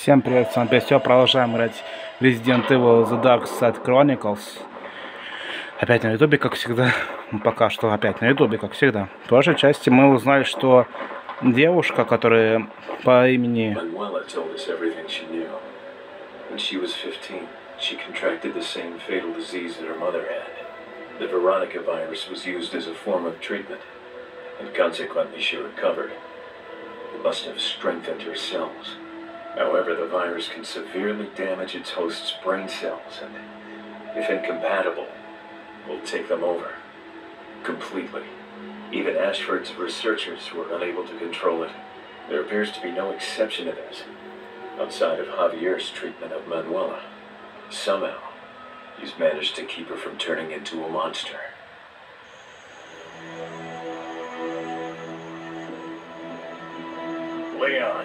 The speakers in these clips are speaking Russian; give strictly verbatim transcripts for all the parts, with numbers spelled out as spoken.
Всем привет, с вами опять все, продолжаем играть Resident Evil The Dark Side Chronicles. Опять на ютубе, как всегда. Пока что опять на ютубе, как всегда. В прошлой части мы узнали, что девушка, которая по имени... The Veronica virus was used as a form of treatment, and consequently she recovered. It must have strengthened her cells. However, the virus can severely damage its host's brain cells, and if incompatible, will take them over. Completely. Even Ashford's researchers were unable to control it. There appears to be no exception to this, outside of Javier's treatment of Manuela. Somehow, he's managed to keep her from turning into a monster. Leon.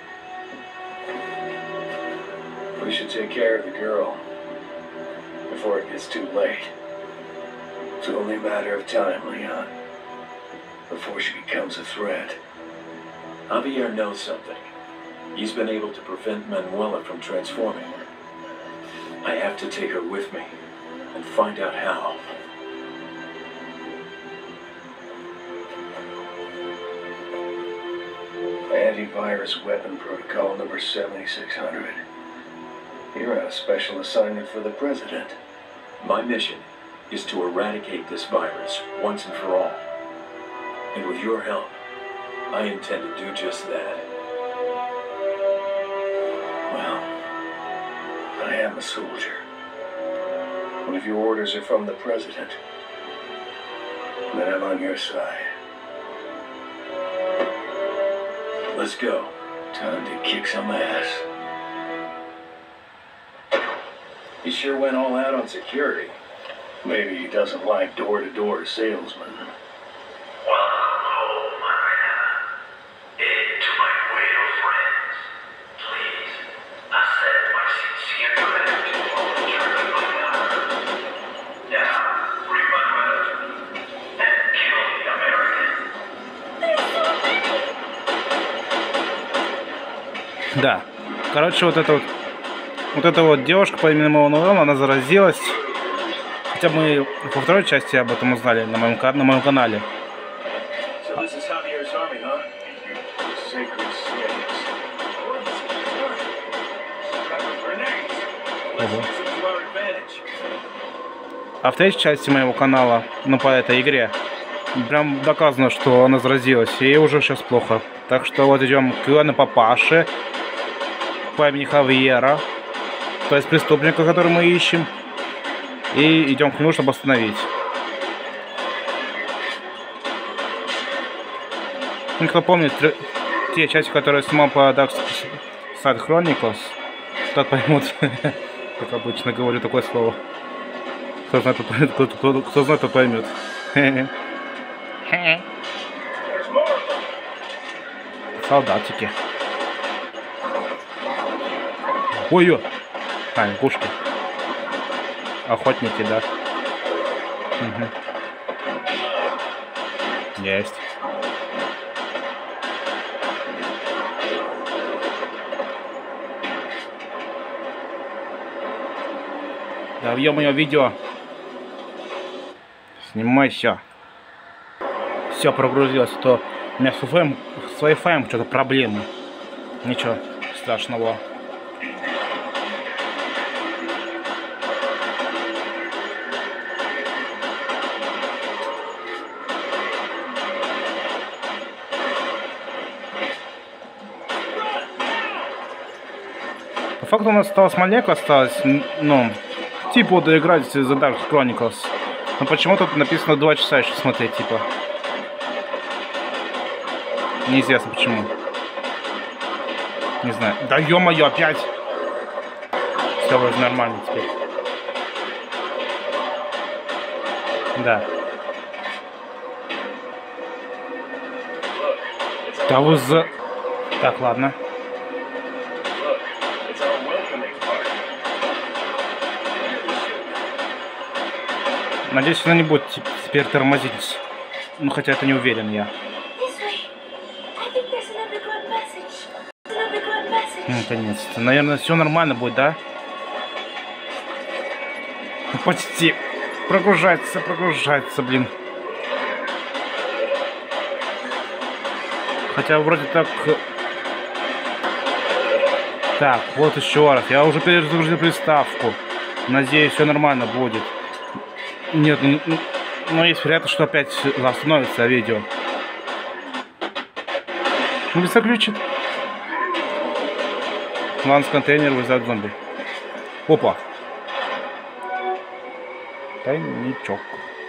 We should take care of the girl before it gets too late. It's only a matter of time, Leon, before she becomes a threat. Javier knows something. He's been able to prevent Manuela from transforming. I have to take her with me and find out how. Antivirus weapon protocol number seventy-six hundred. You're on a special assignment for the President. My mission is to eradicate this virus once and for all. And with your help, I intend to do just that. Well, I am a soldier. But if your orders are from the President, then I'm on your side. Let's go. Time to kick some ass. He sure went all out on security. Maybe he doesn't like door-to-door salesmen. Да, короче, вот эта вот, вот эта вот девушка по имени Мануэла, она заразилась. Хотя мы во второй части об этом узнали на моем, на моем канале. Ого. А в третьей части моего канала, ну по этой игре, прям доказано, что она заразилась, и ей уже сейчас плохо. Так что вот идем к Ивану Папаше по имени Хавьера, то есть преступника, который мы ищем, и идем к нему, чтобы остановить. Ну, кто помнит те части, которые я снимал по Dark Side Chronicles, тот поймут, как обычно говорю такое слово. Кто знает, кто, кто, кто знает, тот поймет. Солдатики. Ой-ой. А, лягушки. Охотники, да. Угу. Есть. Да, ё-моё, видео. Снимай все. Все прогрузилось, то у меня с Wi-Fi, с Wi-Fi что-то проблемы. Ничего страшного. По факту у нас осталось маленько, осталось, ну, типа вот доиграть The Dark Chronicles. Но почему-то написано два часа еще смотреть, типа. Неизвестно почему. Не знаю. Да ё-моё, опять! Все вроде нормально теперь. Да. Да вы за... Так, ладно. Надеюсь, она не будет теперь тормозить. Ну, хотя это не уверен я. Наконец-то. Наверное, все нормально будет, да? Ну, почти. Прогружается, прогружается, блин. Хотя вроде так... Так, вот еще раз. Я уже перезагрузил приставку. Надеюсь, все нормально будет. Нет, ну, но есть вероятность, что опять остановится видео. Ну, без заключит. Ланс контейнер вызывает зомби. Опа. Тайничок.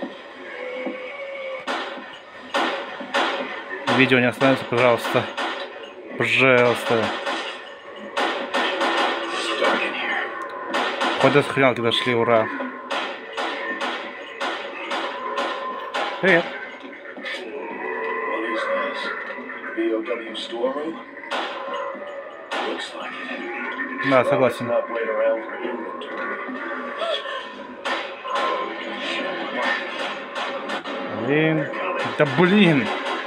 Видео не остановится, пожалуйста. Пожалуйста. Хоть до сохранялки дошли, ура. Привет. Да, согласен. Блин. Да блин.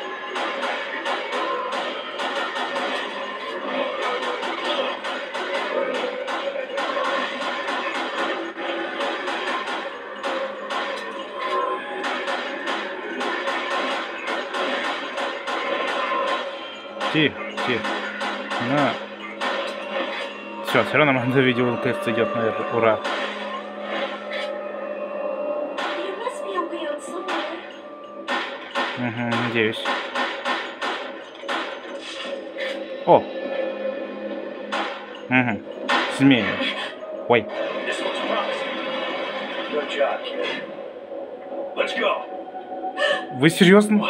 Тихо, тихо. На. Все, все равно нормально видео тест идет, наверное. Ура. Угу, надеюсь. О! Угу. Змея. Ой. Вы серьезно?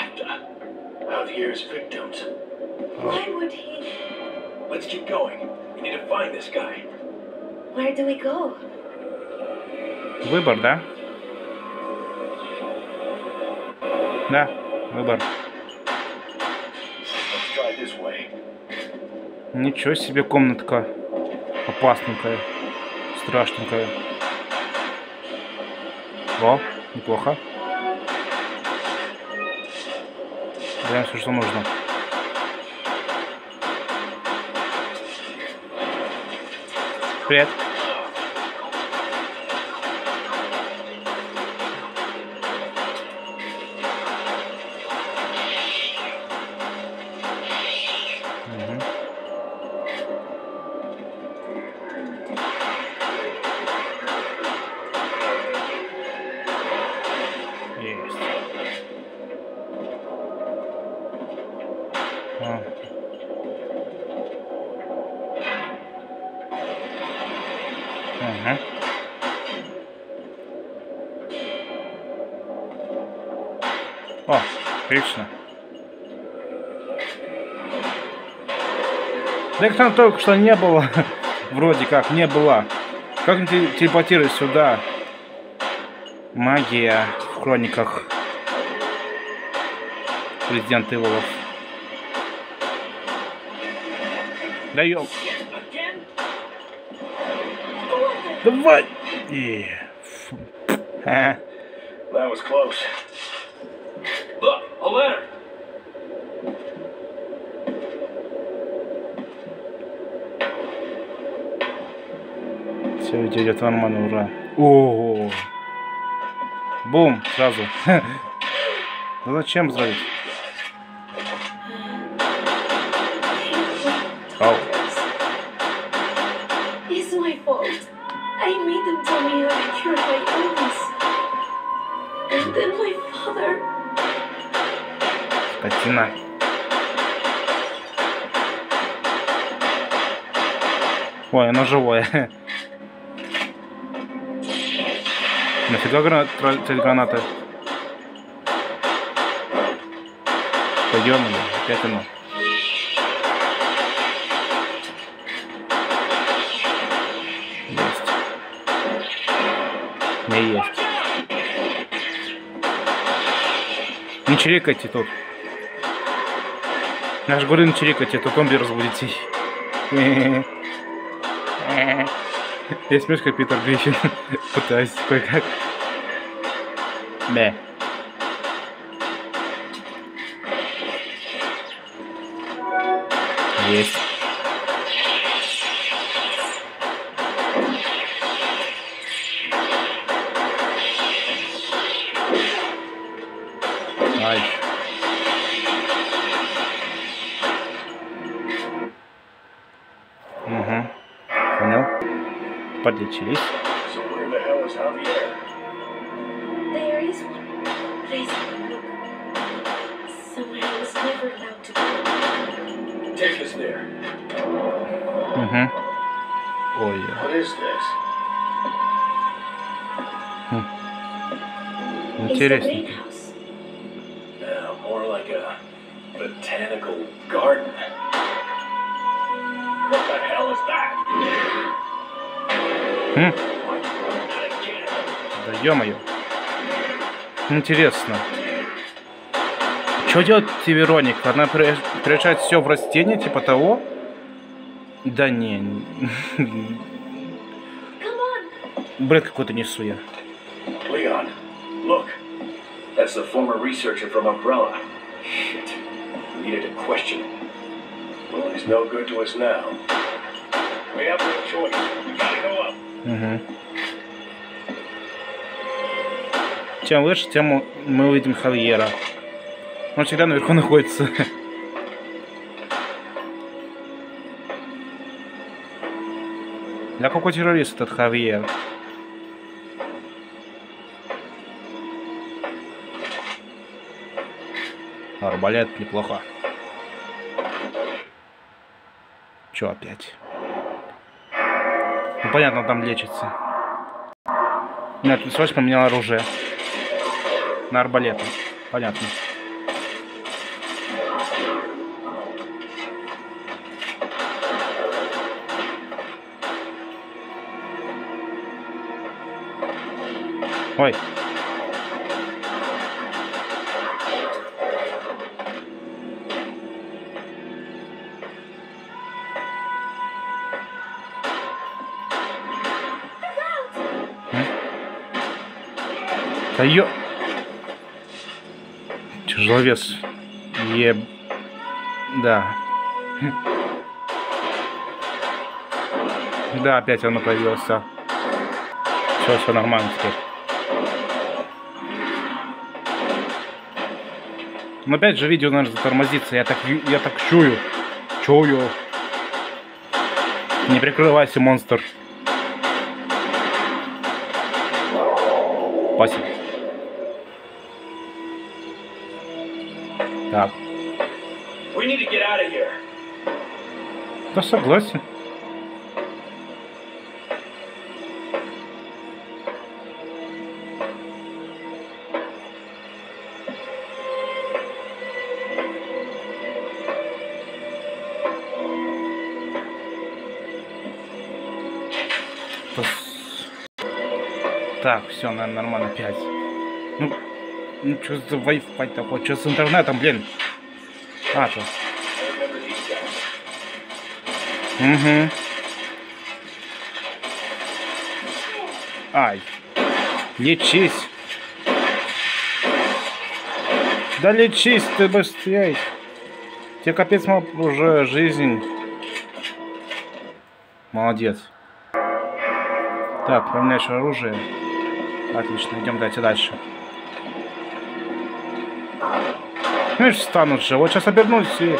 Why would he? Let's keep going. We need to find this guy. Where do we go? Выбор, да? Да, выбор. Let's try this way. Ничего себе комнатка. Опасненькая. Страшненькая. О, неплохо. Берем все, что нужно. Привет. Угу. Есть. А. Угу. О, отлично. Да их там только что не было. Вроде как не было. Как мне телепортировать сюда? Магия в хрониках Resident Evil. Да ёп. Давай! И... А. That was close. Look, a letter. Все идет нормально, ура. О, бум, сразу. Ну зачем взрывать? Ау. It's my fault. I made them tell me how to cure my illness. And then my father. Скотина. Ой, оно живое. Нафига гранат, гранаты? Пойдем, опять оно. Есть. Не есть. Не чирикайте тут. Я же говорю, не чирикайте, то зомби разбудите. Я смеюсь, как Питер Гриффин. Пытаюсь кое-как. Да. Есть. Угу. Понял. Подлечились. So where the hell is Javier? There is one place I can look. Somewhere I was never allowed to go. Take us there. Угу. Ой. What is this? It's the Интересненько. greenhouse. Uh, more like a botanical garden. What the hell is that? Хм. Again. Да ё-моё. Интересно. Что делает Вероника? Она пре- превращает все в растение, типа того? Да не. Come on. Бред какой-то несу я. Leon, look. That's the former researcher from Umbrella. Shit. We needed to question him. Well, he's no good to us now. We have no choice. We gotta go up. Угу. Чем выше, тем мы увидим Хавьера. Он всегда наверху находится. Да какой террорист этот Хавьер? Арбалет неплохо. Чё опять? Ну понятно, он там лечится. Нет, срочно поменял оружие. На арбалет. Понятно. Ой. Да ё... Тяжеловес. Еб... Да. Да, опять оно появился. Все, все нормально теперь. Но опять же видео, наверное, затормозится. Я так, я так чую. Чую. Не прикрывайся, монстр. Спасибо. Так. We need to get out of here. Да согласен. Так, все, наверное, нормально, пять. Ну, ну что за Wi-Fi такой? Что с интернетом, блин? А, то. Угу. Ай. Лечись. Да лечись ты быстрей. Тебе капец уже жизнь. Молодец. Так, поменяешь оружие. Отлично, идем дальше. Ну и встанут же. Вот сейчас обернусь и...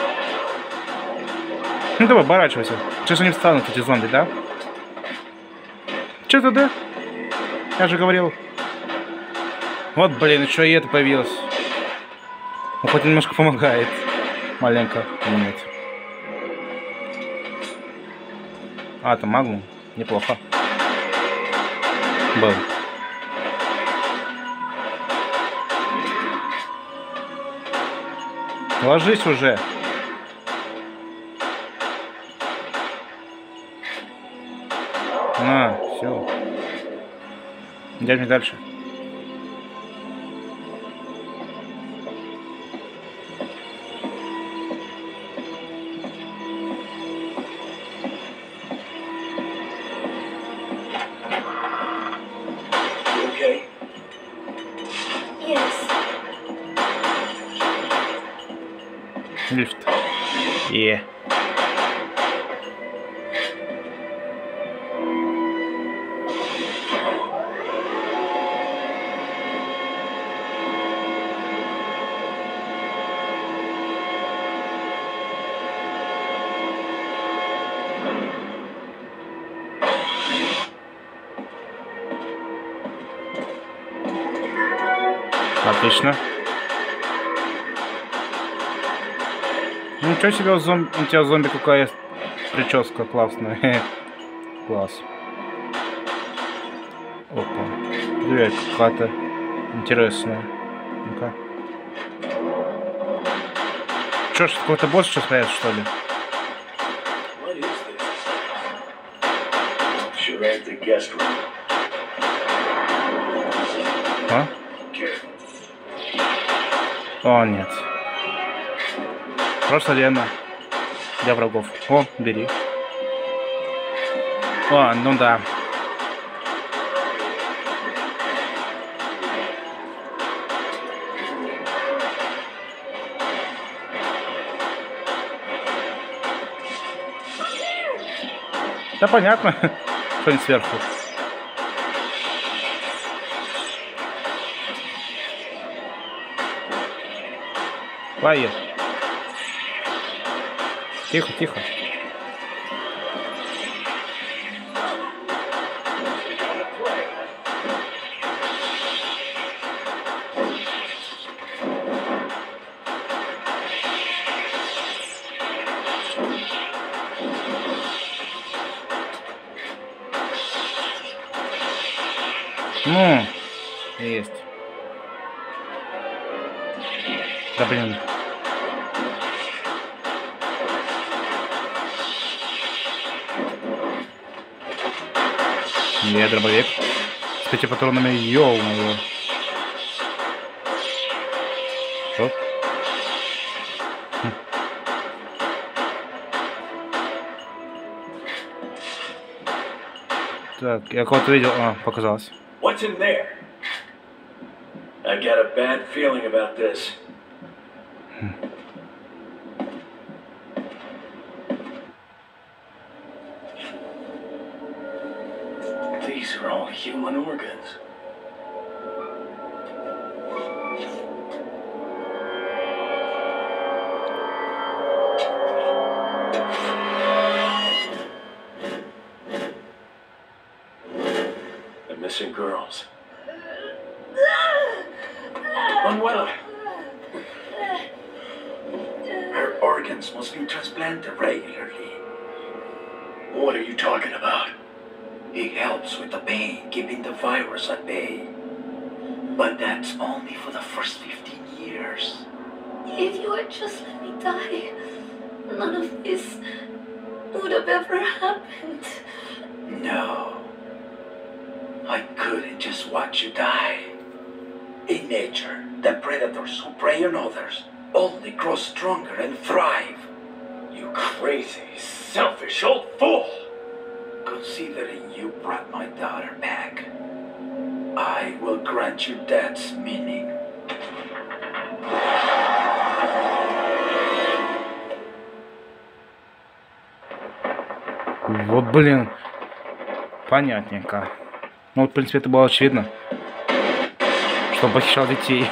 Ну давай, оборачивайся. Сейчас они встанут, эти зомби, да? Че-то да? Я же говорил. Вот, блин, еще и это появилось. Ну, хоть немножко помогает. Маленько. Нет. А, это магнум. Неплохо. Был. Ложись уже. На, все. Идем дальше. Okay. Yes. Лифт. Е. Отлично. Ничего себе, зомби... у тебя зомби какая прическа классная. Класс. Опа. Дверь какая-то интересная. Ну-ка. Чё ж, какой-то босс сейчас стоит, что ли? А? О, нет. Просто Лена. Для врагов. О, бери. О, ну да. Да понятно, что не сверху. Фаер. Тихо, тихо. Ну, есть. Да блин. Не, дробовик. С пяти патронами, ё-моё. Что? Хм. Так, я кого-то видел. А, показалось. What's in there? I got a bad feeling about this. These are all human organs. The missing girls. Manuela! Her organs must be transplanted regularly. What are you talking about? It helps with the pain, keeping the virus at bay. But that's only for the first fifteen years. If you had just let me die, none of this would have ever happened. No. I couldn't just watch you die. In nature, the predators who prey on others only grow stronger and thrive. You crazy, selfish old fool! Considering you brought my daughter back, I will grant you dad's meaning. Вот, блин. Понятненько. Ну, вот, в принципе, это было очевидно. Что он похищал детей.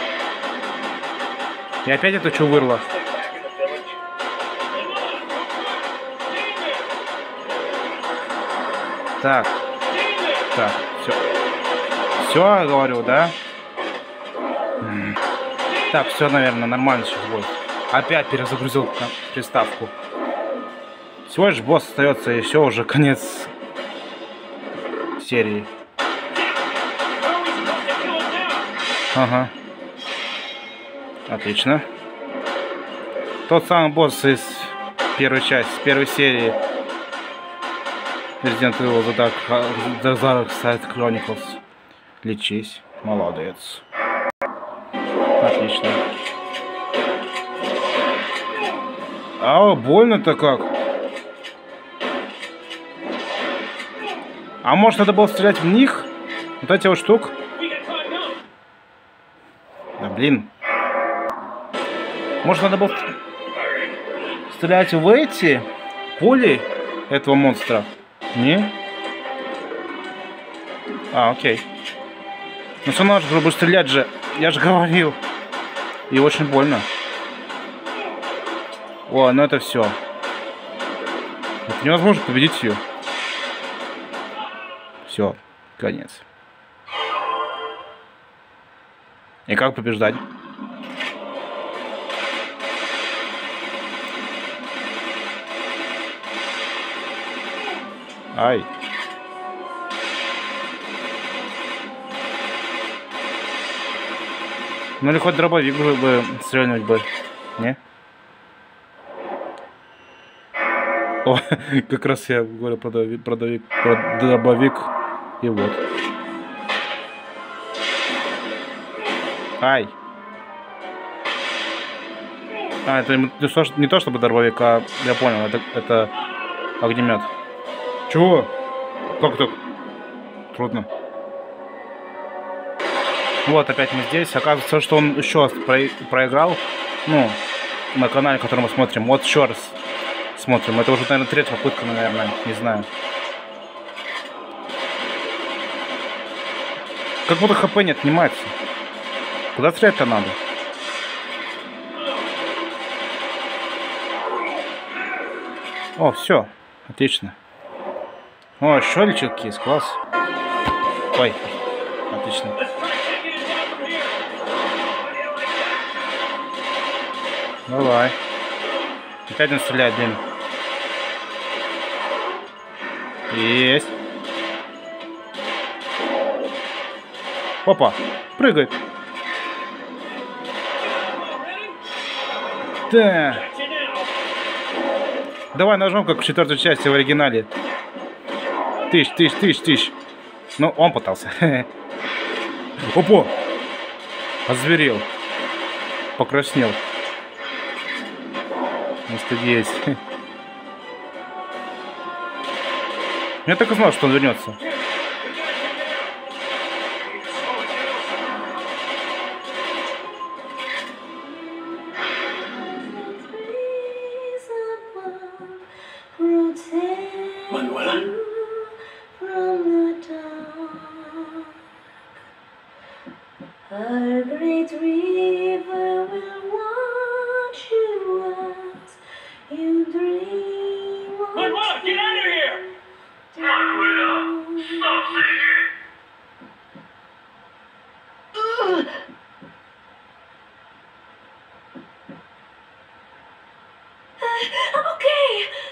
И опять это что вырло? Так. Так, все. Все, говорю, да? Так, все, наверное, нормально сейчас будет. Опять перезагрузил приставку. Всего лишь босс остается, и все, уже конец серии. Ага. Отлично. Тот самый босс из первой части, с первой серии Resident Evil The Dark Side Chronicles. Лечись. Молодец. Отлично. А, больно-то как. А может, надо было стрелять в них? Вот эти вот штук? Да блин. Может, надо было стрелять в эти пули этого монстра? Не? А, окей. Ну все равно же буду стрелять же. Я же говорил. И очень больно. О, ну это все. Это невозможно победить ее. Все, конец. И как побеждать? Ай. Ну или хоть дробовик бы стрельнуть бы. Не? О, как раз я говорю про дробовик, про дробовик, про дробовик. И вот. Ай. А, это не то, не то чтобы дробовик, а я понял, это, это огнемет. Чего? Как так? Трудно. Вот, опять мы здесь. Оказывается, что он еще раз про проиграл. Ну, на канале, который мы смотрим. Вот еще раз смотрим. Это уже, наверное, третья попытка, наверное. Не знаю. Как будто хп не отнимается. Куда стрелять-то надо? О, все. Отлично. О, еще лечилки есть. Класс. Ой. Отлично. Давай. Опять он стреляет, блин. Есть. Опа. Прыгает. Да. Давай нажмем, как в четвертой части в оригинале. Тысяч, тысяч, тысяч, тысяч. Ну, он пытался. Опа! Озверел. Покраснел. Может, есть. Я так и знал, что он вернется. I'm okay.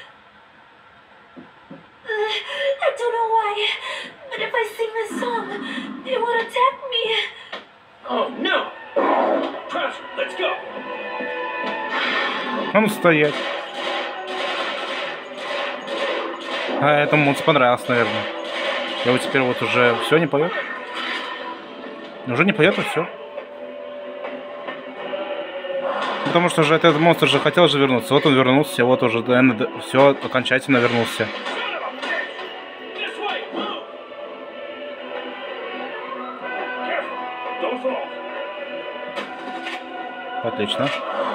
Uh, I don't know why, but if I sing this song, it would attack me. Oh no! Krauser, let's go! А ну стоять. А этому он понравилось, наверное. И вот теперь вот уже все не поет. Уже не поет, и все. Потому что же этот монстр же хотел же вернуться. Вот он вернулся, вот уже, наверное, все окончательно вернулся. Отлично.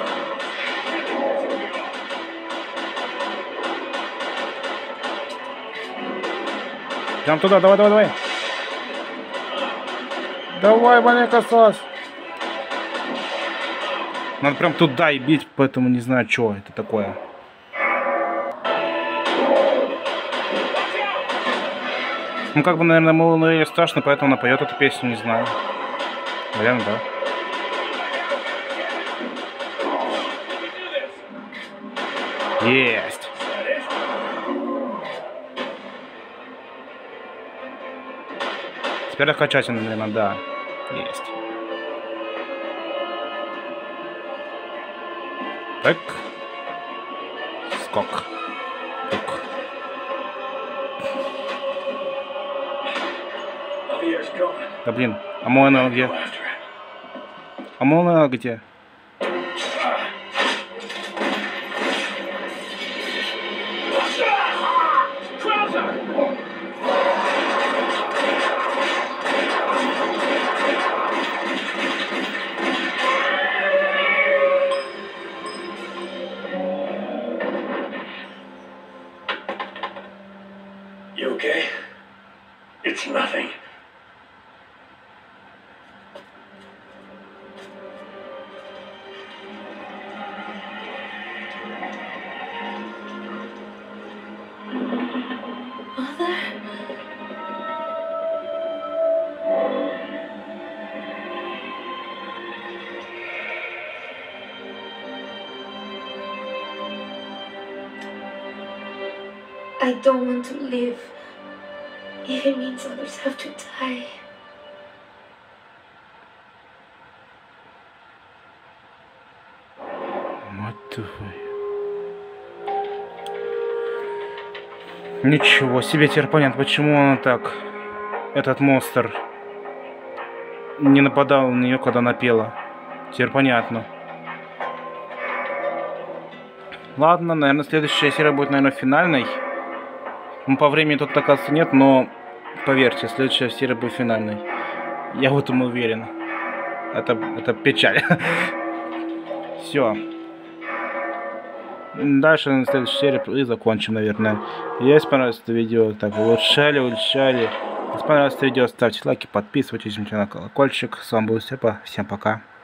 Прям туда, давай, давай, давай. Давай, маленько сос. Надо прям туда и бить, поэтому не знаю, что это такое. Ну, как бы, наверное, Малунуэле страшно, поэтому она поет эту песню, не знаю. Наверное, да. Есть. Теперь окончательно, наверное, да. Есть. Так. Скок. Тук. Да блин, а Мона где? А Мона где? You okay? It's nothing. I don't want to live. If it means others have to die. Мать твою. Ничего себе, теперь понятно, почему он так, этот монстр, не нападал на нее, когда она пела. Теперь понятно. Ладно, наверное, следующая серия будет, наверное, финальной. Ну, по времени тут, оказывается, нет, но поверьте, следующая серия будет финальной. Я в этом уверен. Это, это печаль. Все. Дальше на следующей серии и закончим, наверное. Если понравилось это видео, так, улучшали, улучшали. Если понравилось это видео, ставьте лайки, подписывайтесь, жмите на колокольчик. С вами был Степа. Всем пока.